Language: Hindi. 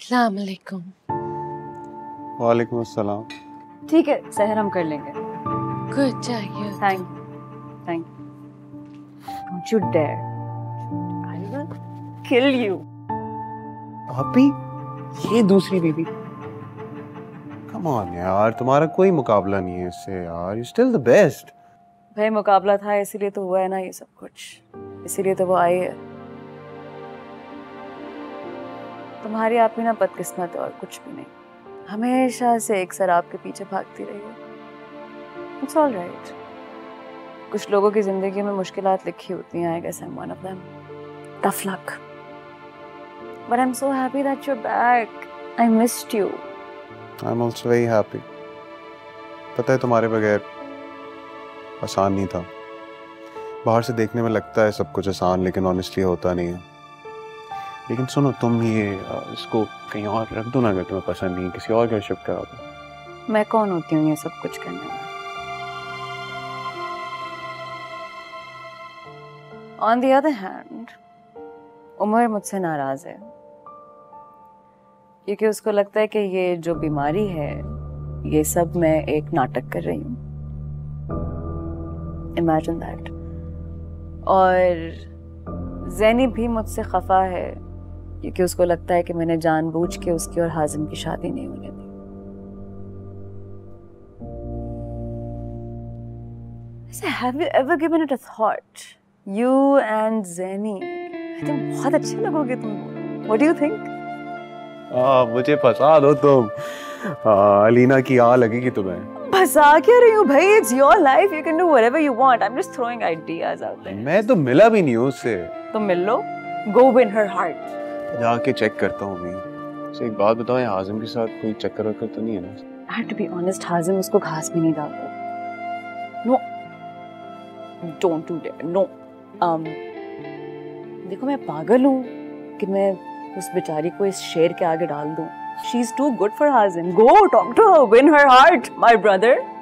अस्सलाम वालेकुम। वालेकुम अस्सलाम। ठीक है, सहर हम कर लेंगे। कुछ चाहिए? Thank don't you dare, I will kill you. अभी ये दूसरी बीबी, कम ऑन यार, तुम्हारा कोई मुकाबला नहीं है इससे यार, यू स्टिल द बेस्ट। भाई मुकाबला था इसीलिए तो हुआ है ना ये सब कुछ, इसीलिए तो वो आई है। तुम्हारी आप ही ना बदकिस्मत और कुछ भी नहीं, हमेशा से एक शराब के पीछे भागती रही है। It's all right. कुछ लोगों की जिंदगी में मुश्किलात लिखी होती हैं, I guess I am one of them. Tough luck, but I am so happy that you are back. I missed you. I am also very happy. पता है तुम्हारे बगैर आसान नहीं था। बाहर से देखने में लगता है सब कुछ आसान, लेकिन ऑनेस्टली होता नहीं है। लेकिन सुनो, तुम ये इसको कहीं और रख दो ना, अगर तुम्हें पसंद नहीं, किसी और घर शिफ्ट करा दो। मैं कौन होती हूँ ये सब कुछ करने में? On the other hand, Umar मुझसे नाराज है क्योंकि उसको लगता है कि ये जो बीमारी है ये सब मैं एक नाटक कर रही हूँ। Imagine that. और ज़ैनी भी मुझसे खफा है क्योंकि उसको लगता है कि मैंने जानबूझ के उसकी और हाजिम की शादी नहीं होने दी। Have you ever given it a thought? You and Zenny, I think बहुत अच्छे लगोगे तुम। What do you think? मुझे फंसा दो तुम। अलीना की आ लगेगी तुम्हें। फंसा क्या रही हूँ भाई? It's your life. You can do whatever you want. I'm just throwing ideas out there. मैं तो मिला भी नहीं हूँ उससे। तो मिल लो। Go win her heart. जाके चेक करता हूँ मैं। एक बात बताओ, हाजिम के साथ कोई चक्कर वक्कर तो नहीं है ना? I have to be honest, हाजिम उसको घास भी नहीं डालता। No. Don't do that. No. देखो मैं पागल हूँ कि मैं उस बेचारी को इस शेर के आगे डाल दूँ। She's too good for Hazim. Go talk to her, win her heart, my brother.